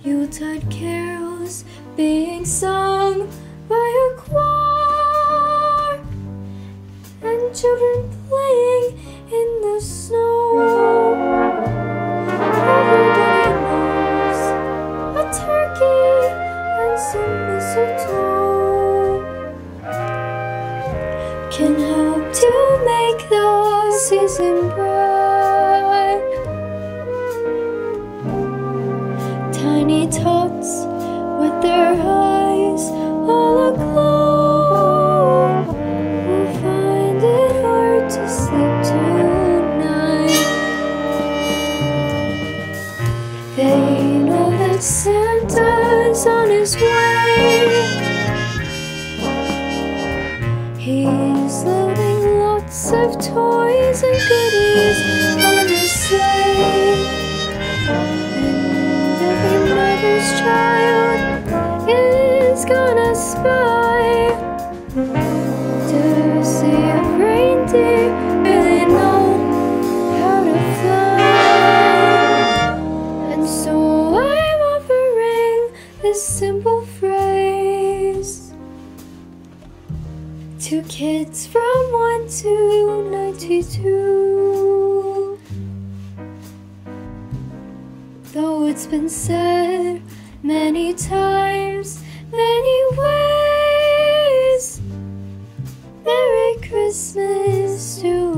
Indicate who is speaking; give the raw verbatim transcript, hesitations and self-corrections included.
Speaker 1: Yuletide carols being sung by a choir, and children playing in the snow. Everybody knows a turkey and some mistletoe can help to make the season bright. Tiny tots with their eyes all aglow will find it hard to sleep tonight. They know that Santa's on his way. He's loading lots of toys and goodies on his sleigh. And every mother's child is gonna spy to see if reindeer really know how to fly. And so I'm offering this simple phrase to kids from one to ninety-two. Though it's been said many times, many ways, Merry Christmas to